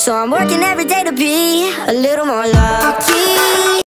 So I'm working every day to be a little more lucky.